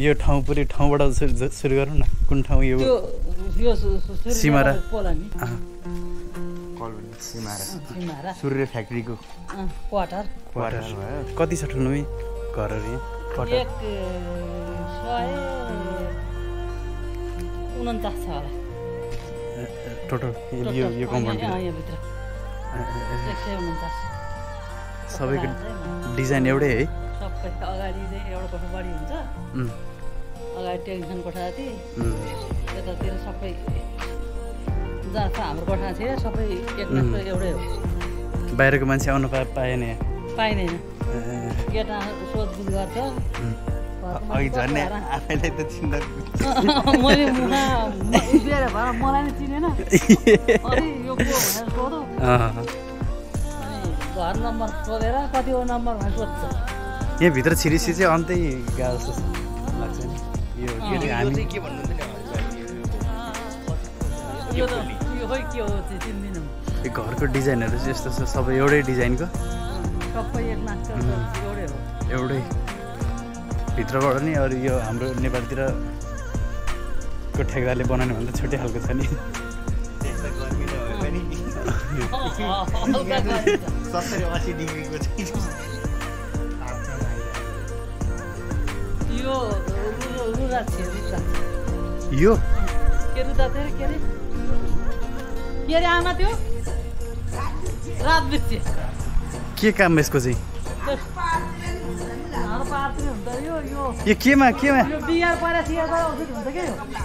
यो ठाउँ पुरै ठाउँबाट सुरु गरौँ न कुन ठाउँ यो सिमारा सिमारा सूर्य फ्याक्ट्रीको क्वार्टर भयो कति छ ठुलो घरहरू यहाँ एक 149 छ होला टोटल यो कम्पाउन्ड यहाँ भित्र 149 सबैको डिजाइन एउटै है सबै अगाडि चाहिँ एउटा कोठा बढी हुन्छ अगाडि टेलिभिजन कोठा थिए यतातिर सबै जहाँ छ हाम्रो कोठा थियो सबै एक नक्सो एउटै हो बाहिरको मान्छे आउनु पाएन पाइँदैन केटा सोधबुझ गर्छ अघि झन् आफैलाई त चिन्ता मैले उभिएर भएर मलाई नै चिनेन अनि यो को भनेर सोधो घर नम्बर सोधेर कतिवटा नम्बर भनेर सोध्छ यहाँभित्र छिरिसी चाहिँ अन्तै गाह्रो जस्तो लाग्छ नि यो हामी के भन्नुहुन्छ नि यो खोइ के हो चाहिँ चिन्दिनँ यो घरको डिजाइनहरू चाहिँ यस्तो छ सबै एउटै डिजाइनको सबै एक नाक्छ एउटै हो एउटै भित्रबाट नि अरू यो हाम्रो नेपालतिर को ठेगारले बनाउने भन्दा छुट्टै खालको छ नि यो के रे आमा त्यो रात बित्छ के काम यसको चाहिँ यो केमा यो बिहार परेर सिया गरे औषध हुन्छ के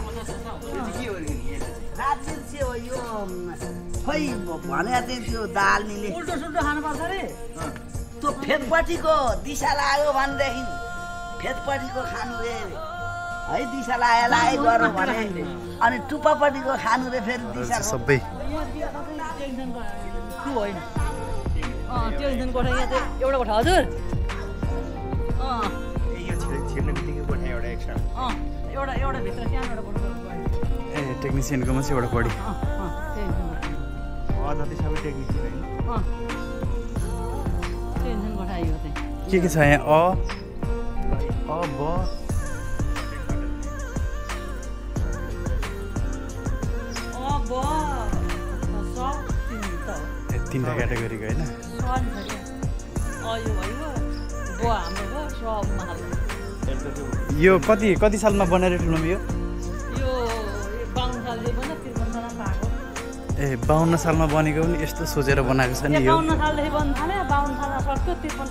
हो यो खोइ भने चाहिँ त्यो दाल्नेले उल्टो सुल्टो खानुपर्छ रे त्यो फेदपट्टिको दिशा लाग्यो भनेदेखि फेदपट्टिको खानु रे है दिशा लाए गर्नु भने अनि टुप्पापट्टिको खानु रे फेरि दिशा सबै होइन टेलिभिजन कोठा यहाँ चाहिँ एउटा कोठा हजुर एउटा भित्र सानो एउटा ए टेक्निसियनकोमा चाहिँ एउटा बढी सबै टेक्निसियन होइन टेलिभिजन कोठा यो चाहिँ के छ यहाँ अ ब तीनटा क्याटेगोरीको होइन यो कति सालमा बनाएर ठुलो यो 52 सालमा बनेको पनि यस्तो सोचेर बनाएको छ नि यो 52 सालदेखि बन्न थाल्यो 52 सालमा सक्यो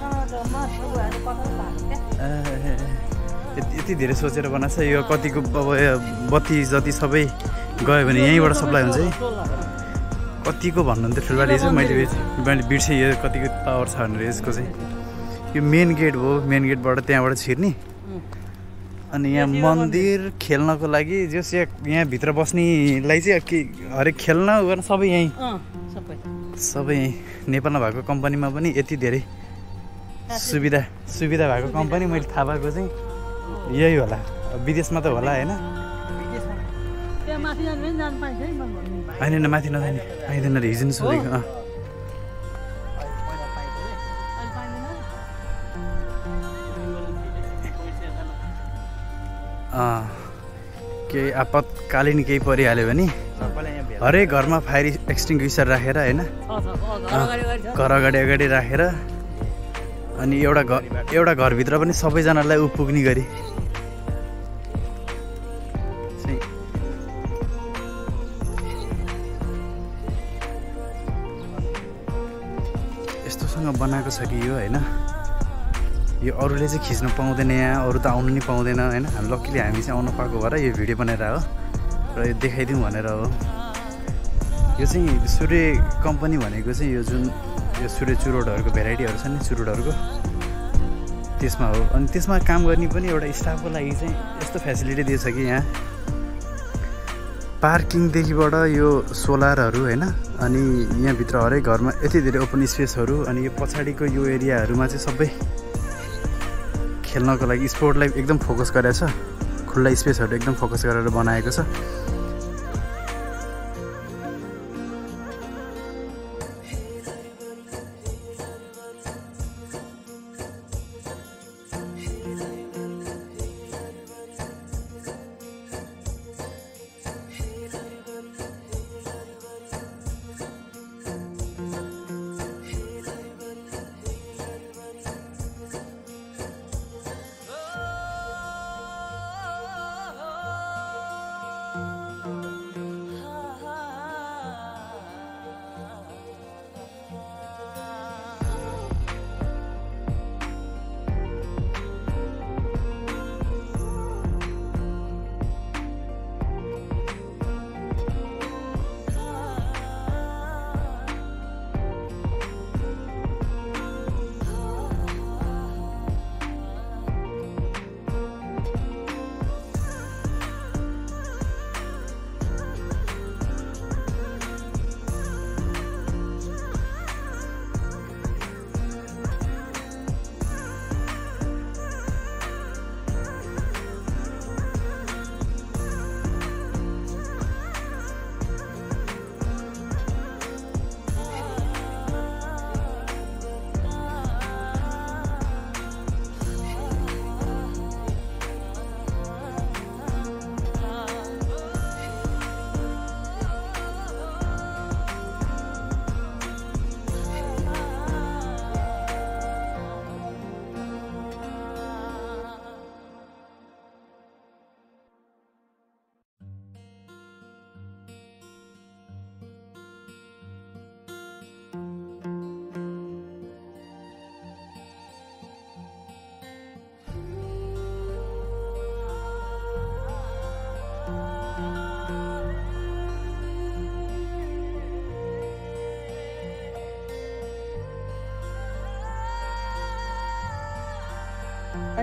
53 यति धेरै सोचेर बनाएको छ यो कतिको अब बत्ती जति सबै गयो भने यहीँबाट सप्लाई हुन्छ है कतिको भन्नुहुन्थ्यो ठुलबाडी चाहिँ मैले बिर्सेँ यो कतिको पावर छ भनेर यसको चाहिँ यो मेन गेट हो मेन गेटबाट त्यहाँबाट छिर्ने अनि यहाँ मन्दिर खेल्नको लागि जस यहाँभित्र बस्नेलाई चाहिँ हरेक खेल्न गर्न सबै यहीँ सबै यहीँ नेपालमा भएको कम्पनीमा पनि यति धेरै सुविधा भएको कम्पनी मैले थाहा भएको चाहिँ यही होला विदेशमा त होला होइन होइन माथि नजाने पाइँदैन रे हिजो सोधेको केही आपतकालीन केही परिहाल्यो भने हरेक घरमा फायर एक्सटिङ्ग्विसर राखेर होइन घर अगाडि राखेर अनि एउटा घरभित्र पनि सबैजनालाई पुग्ने गरी यस्तोसँग बनाएको छ कि यो होइन यो अरूले चाहिँ खिच्न पाउँदैन यहाँ अरू त आउनु नि पाउँदैन होइन लक्कीले हामी चाहिँ आउनु पाएको भएर यो भिडियो बनाएर हो र यो देखाइदिउँ भनेर हो यो चाहिँ सूर्य कम्पनी भनेको चाहिँ यो जुन यो सूर्य चुरोटहरूको भेराइटीहरू छ नि चुरोटहरूको त्यसमा हो अनि त्यसमा काम गर्ने पनि एउटा स्टाफको लागि चाहिँ यस्तो फेसिलिटी दिएछ कि यहाँ पार्किङदेखिबाट यो सोलरहरू होइन अनि यहाँभित्र हरेक घरमा यति धेरै ओपन स्पेसहरू अनि यो पछाडिको यो एरियाहरूमा चाहिँ सबै खेल्नको लागि स्पोर्टलाई एकदम फोकस गरेको छ खुल्ला स्पेसहरू एकदम फोकस गरेर बनाएको छ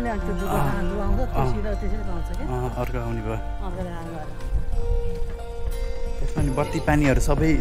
नि अनि त्यो दुःख आउँछ त्यसरी पाउँछ कि अर्को आउने भयो अर्को आएर त्यसमा नि बत्ती पानीहरू सबै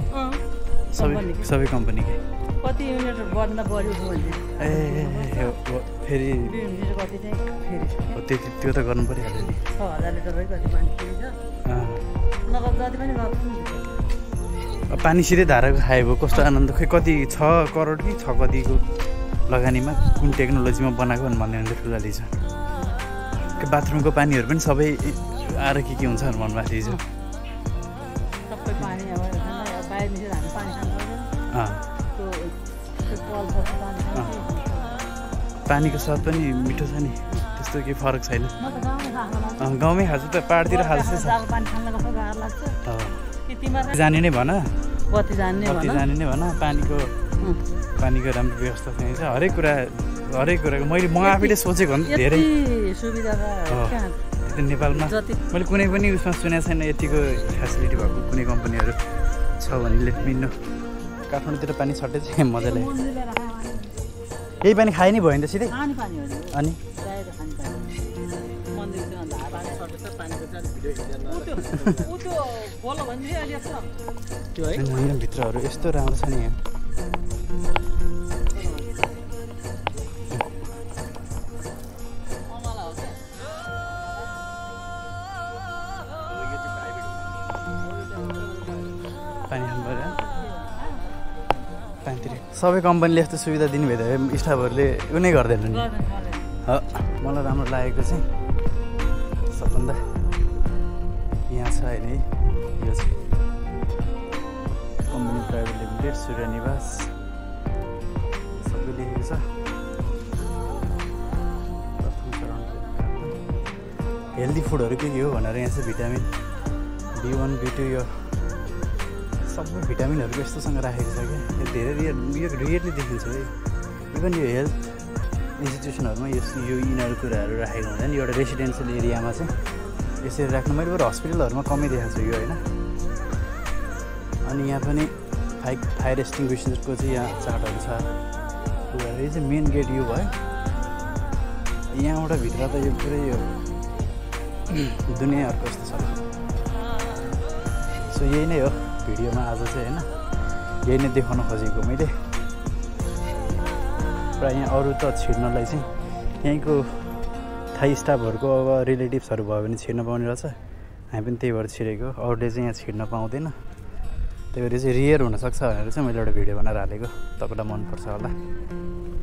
सबै कम्पनीकै कति युनिट बढ्न बढ्यो भने ए फेरि कति चाहिँ फेरि त्यो त गर्नु परिहाल्यो नि 6000 लिटर भइ कति पानी फेरिन्छ नगद जति पनि गर्नु पानी सिधै धाराको खायो भयो कस्तो आनन्द खै कति 6 करोड कि 6 कतिको लगानीमा कुन टेक्नोलोजीमा बनाएको भन्ने ठुलाले छ त्यो बाथरुमको पानीहरू पनि सबै आएर के हुन्छ भन्नु भन्नुभएको थियो सबै पानी अब बाहिर निस्केर हामी पानी खानु पानीको स्वाद पनि मिठो छ नि त्यस्तो केही फरक छैन गाउँमै खान्छ त पाहाडतिर खान्छ जाने नै भन बत्ती जाने नै भन पानीको राम्रो व्यवस्था चाहिन्छ हरेक कुराको मैले म आफैले सोचेको भन्दा धेरै सुविधा नेपालमा मैले कुनै पनि उसमा सुनेको छैन यतिको फेसिलिटी भएको कुनै कम्पनीहरू छ भने लेट मी नो काठमाडौँतिर पानी छट्टै चाहिँ मजाले यही पानी खाए नि भयो नि त सिधै अनि भित्रहरू यस्तो राम्रो छ नि यहाँ सबै कम्पनीले यस्तो सुविधा दिनुभयो त स्टाफहरूले उनी गर्दैन नि मलाई राम्रो लागेको चाहिँ सबभन्दा यहाँ छ होइन यो चाहिँ कम्पनी प्राइभेट लिमिटेड सूर्य निवास सबै लेखेको छ हेल्दी फुडहरू के हो भनेर यहाँ चाहिँ भिटामिन B1 B2 यो सबै भिटामिनहरूको यस्तोसँग राखेको छ क्या धेरै यो रियरली देखिन्छ है इभन यो हेल्थ इन्स्टिट्युसनहरूमा यो यिनीहरू कुराहरू राखेको हुँदैन एउटा रेसिडेन्सियल एरियामा चाहिँ यसरी राख्नु मैले बरु हस्पिटलहरूमा कमै देखाएको छु यो होइन अनि यहाँ पनि फायर एक्सटिङ्ग्विसरको चाहिँ यहाँ चार्टहरू छ यो चाहिँ मेन गेट यो भयो यहाँबाट भित्र त यो पुरै यो दुनियाँहरूको यस्तो छ सो यही नै हो भिडियोमा आज चाहिँ होइन यही नै देखाउन खोजेको मैले प्रायः यहाँ अरू त छिर्नलाई चाहिँ यहीँको थाई स्टाफहरूको अब रिलेटिभ्सहरू भयो भने छिर्न पाउने रहेछ हामी पनि त्यही भएर छिरेको अरूले चाहिँ यहाँ छिर्न पाउँदैन त्यही भएर चाहिँ रियर हुनसक्छ भनेर चाहिँ मैले एउटा भिडियो बनाएर हालेको तपाईँलाई मनपर्छ होला